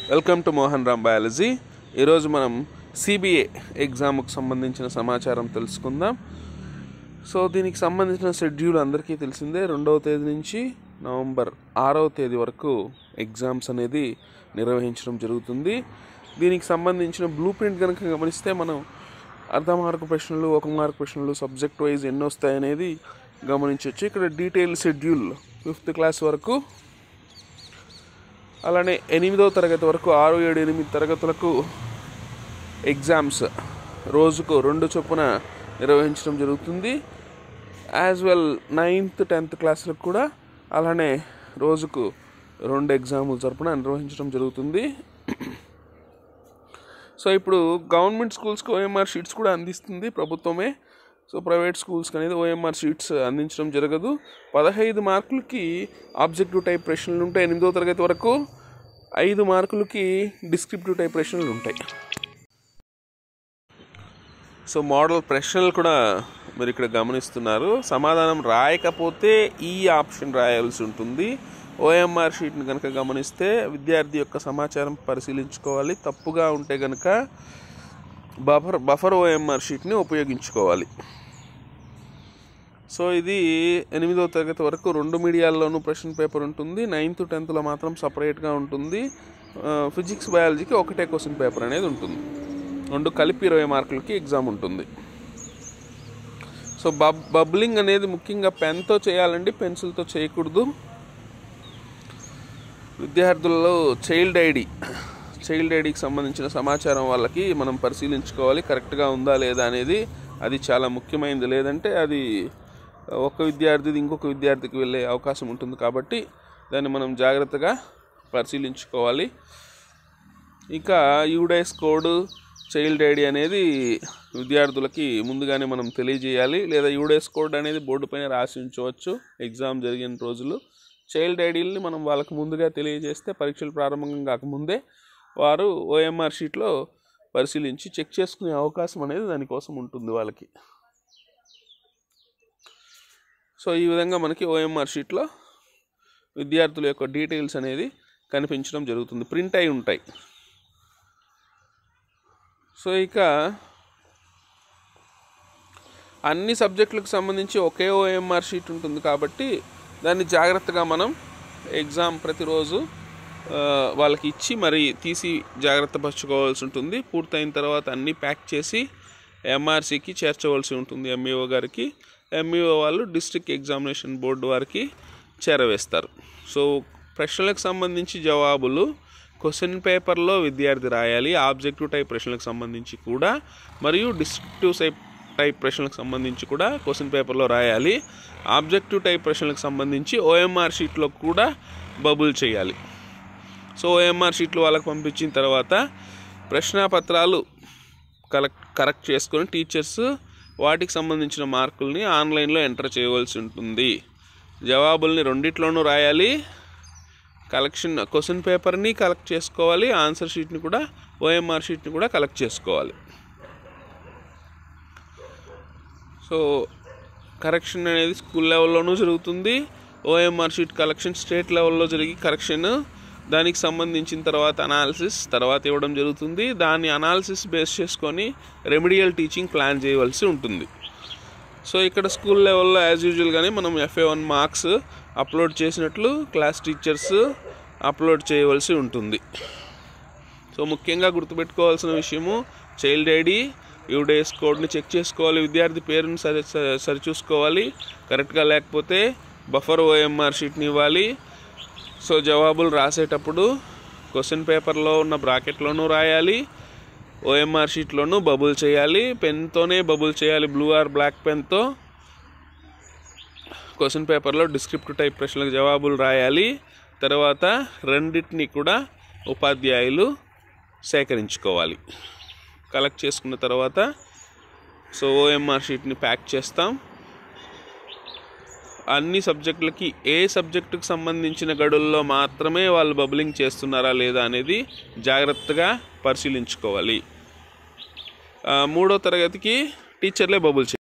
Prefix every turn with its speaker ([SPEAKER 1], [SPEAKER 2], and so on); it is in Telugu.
[SPEAKER 1] Welcome to Mohan Ram biology. ఈరోజు మనం సిబిఏ ఎగ్జామ్కి సంబంధించిన సమాచారం తెలుసుకుందాం. సో దీనికి సంబంధించిన షెడ్యూల్ అందరికీ తెలిసిందే. 2వ తేదీ నుంచి నవంబర్ 6వ తేదీ వరకు ఎగ్జామ్స్ అనేది నిర్వహించడం జరుగుతుంది. దీనికి సంబంధించిన బ్లూ ప్రింట్ కనుక గమనిస్తే మనం అర్ధ మార్కు ప్రశ్నలు, 1 మార్కు ప్రశ్నలు, సబ్జెక్ట్ వైజ్ ఎన్ని వస్తాయనేది గమనించవచ్చు. ఇక్కడ డీటెయిల్ షెడ్యూల్ 5th క్లాస్ వరకు, అలానే 8వ తరగతి వరకు 6, 7, 8 తరగతులకు ఎగ్జామ్స్ రోజుకు 2 చొప్పున నిర్వహించడం జరుగుతుంది. యాజ్ వెల్ 9th, 10th క్లాసులకు కూడా అలానే రోజుకు 2 ఎగ్జాములు చొప్పున నిర్వహించడం జరుగుతుంది. సో ఇప్పుడు గవర్నమెంట్ స్కూల్స్కి ఓఎంఆర్ షీట్స్ కూడా అందిస్తుంది ప్రభుత్వమే. సో ప్రైవేట్ స్కూల్స్కి అనేది ఓఎంఆర్ షీట్స్ అందించడం జరగదు. 15 మార్కులకి ఆబ్జెక్టివ్ టైప్ ప్రశ్నలు ఉంటాయి 8వ తరగతి వరకు. 5 మార్కులకి డిస్క్రిప్టివ్ టైప్ ప్రశ్నలు ఉంటాయి. సో మోడల్ ప్రశ్నలు కూడా మీరు ఇక్కడ గమనిస్తున్నారు. సమాధానం రాయకపోతే ఈ ఆప్షన్ రాయాల్సి ఉంటుంది. ఓఎంఆర్ షీట్ని కనుక గమనిస్తే విద్యార్థి యొక్క సమాచారం పరిశీలించుకోవాలి. తప్పుగా ఉంటే కనుక బఫర్ ఓఎంఆర్ షీట్ని ఉపయోగించుకోవాలి. సో ఇది 8వ తరగతి వరకు 2 మీడియాల్లోనూ ప్రశ్న పేపర్ ఉంటుంది. 9th, 10thలో మాత్రం సపరేట్గా ఉంటుంది. ఫిజిక్స్, బయాలజీకి ఒకటే క్వశ్చన్ పేపర్ అనేది ఉంటుంది. 2 కలిపి 20 మార్కులకి ఎగ్జామ్ ఉంటుంది. సో బబ్లింగ్ అనేది ముఖ్యంగా పెన్తో చేయాలండి, పెన్సిల్తో చేయకూడదు. విద్యార్థులలో చైల్డ్ ఐడికి సంబంధించిన సమాచారం వాళ్ళకి మనం పరిశీలించుకోవాలి. కరెక్ట్గా ఉందా లేదా అనేది అది చాలా ముఖ్యమైనది. లేదంటే అది ఒక విద్యార్థిది ఇంకొక విద్యార్థికి వెళ్ళే అవకాశం ఉంటుంది. కాబట్టి దాన్ని మనం జాగ్రత్తగా పరిశీలించుకోవాలి. ఇంకా యూడైస్ కోడ్, చైల్డ్ ఐడి అనేది విద్యార్థులకి ముందుగానే మనం తెలియజేయాలి. లేదా యూడైస్ కోడ్ అనేది బోర్డు పైన రాసి ఉంచవచ్చు ఎగ్జామ్ జరిగిన రోజులు. చైల్డ్ ఐడీలని మనం వాళ్ళకి ముందుగా తెలియజేస్తే పరీక్షలు ప్రారంభం కాకముందే వారు ఓఎంఆర్ షీట్లో పరిశీలించి చెక్ చేసుకునే అవకాశం అనేది దానికోసం ఉంటుంది వాళ్ళకి. సో ఈ విధంగా మనకి ఓఎంఆర్ షీట్లో విద్యార్థుల యొక్క డీటెయిల్స్ అనేది కనిపించడం జరుగుతుంది, ప్రింట్ అయి ఉంటాయి. సో ఇక అన్ని సబ్జెక్టులకు సంబంధించి ఒకే ఓఎంఆర్ షీట్ ఉంటుంది కాబట్టి దాన్ని జాగ్రత్తగా మనం ఎగ్జామ్ ప్రతిరోజు వాళ్ళకి ఇచ్చి మరి తీసి జాగ్రత్త పరచుకోవాల్సి ఉంటుంది. పూర్తయిన తర్వాత అన్నీ ప్యాక్ చేసి ఎంఆర్సీకి చేర్చవలసి ఉంటుంది, ఎంఈఓ గారికి. ఎంఈఓ వాళ్ళు డిస్ట్రిక్ట్ ఎగ్జామినేషన్ బోర్డు వారికి చేరవేస్తారు. సో ప్రశ్నలకు సంబంధించి జవాబులు క్వశ్చన్ పేపర్లో విద్యార్థి రాయాలి. ఆబ్జెక్టివ్ టైప్ ప్రశ్నలకు సంబంధించి కూడా మరియు డిస్క్రిప్టివ్ టైప్ ప్రశ్నలకు సంబంధించి కూడా క్వశ్చన్ పేపర్లో రాయాలి. ఆబ్జెక్టివ్ టైప్ ప్రశ్నలకు సంబంధించి ఓఎంఆర్ షీట్లో కూడా బబుల్ చేయాలి. సో ఓఎంఆర్ షీట్లు వాళ్ళకి పంపించిన తర్వాత ప్రశ్నాపత్రాలు కరెక్ట్ చేసుకొని టీచర్స్ వాటికి సంబంధించిన మార్కుల్ని ఆన్లైన్లో ఎంటర్ చేయవలసి ఉంటుంది. జవాబుల్ని 2ట్లోనూ రాయాలి. క్వశ్చన్ పేపర్ని కలెక్ట్ చేసుకోవాలి. ఆన్సర్ షీట్ని కూడా, ఓఎంఆర్ షీట్ని కూడా కలెక్ట్ చేసుకోవాలి. సో కరెక్షన్ అనేది స్కూల్ లెవెల్లోనూ జరుగుతుంది. ఓఎంఆర్ షీట్ కలెక్షన్ స్టేట్ లెవెల్లో జరిగి కరెక్షన్, దానికి సంబంధించిన తర్వాత అనాలిసిస్ తర్వాత ఇవ్వడం జరుగుతుంది. దాన్ని అనాలిసిస్ బేస్ చేసుకొని రెమెడియల్ టీచింగ్ ప్లాన్ చేయవలసి ఉంటుంది. సో ఇక్కడ స్కూల్ లెవెల్లో యాజ్ యూజువల్గానే మనం FA1 మార్క్స్ అప్లోడ్ చేసినట్లు క్లాస్ టీచర్స్ అప్లోడ్ చేయవలసి ఉంటుంది. సో ముఖ్యంగా గుర్తుపెట్టుకోవాల్సిన విషయము చైల్డ్ ఐడి, యూడైస్ కోడ్ని చెక్ చేసుకోవాలి. విద్యార్థి పేరుని సరిచూసుకోవాలి. కరెక్ట్గా లేకపోతే బఫర్ ఓఎంఆర్ షీట్ని ఇవ్వాలి. సో జవాబులు రాసేటప్పుడు క్వశ్చన్ పేపర్లో ఉన్న బ్రాకెట్లోనూ రాయాలి, ఓఎంఆర్ షీట్లోనూ బబుల్ చేయాలి. పెన్తోనే బబుల్ చేయాలి, బ్లూ ఆర్ బ్లాక్ పెన్తో. క్వశ్చన్ పేపర్లో డిస్క్రిప్టివ్ టైప్ ప్రశ్నలకు జవాబులు రాయాలి. తర్వాత 2టిని కూడా ఉపాధ్యాయులు సేకరించుకోవాలి. కలెక్ట్ చేసుకున్న తర్వాత సో ఓఎంఆర్ షీట్ని ప్యాక్ చేస్తాం. అన్ని సబ్జెక్టులకి ఏ సబ్జెక్టుకు సంబంధించిన గడుల్లో మాత్రమే వాళ్ళు బబులింగ్ చేస్తున్నారా లేదా అనేది జాగ్రత్తగా పరిశీలించుకోవాలి. 3వ తరగతికి టీచర్లే బబుల్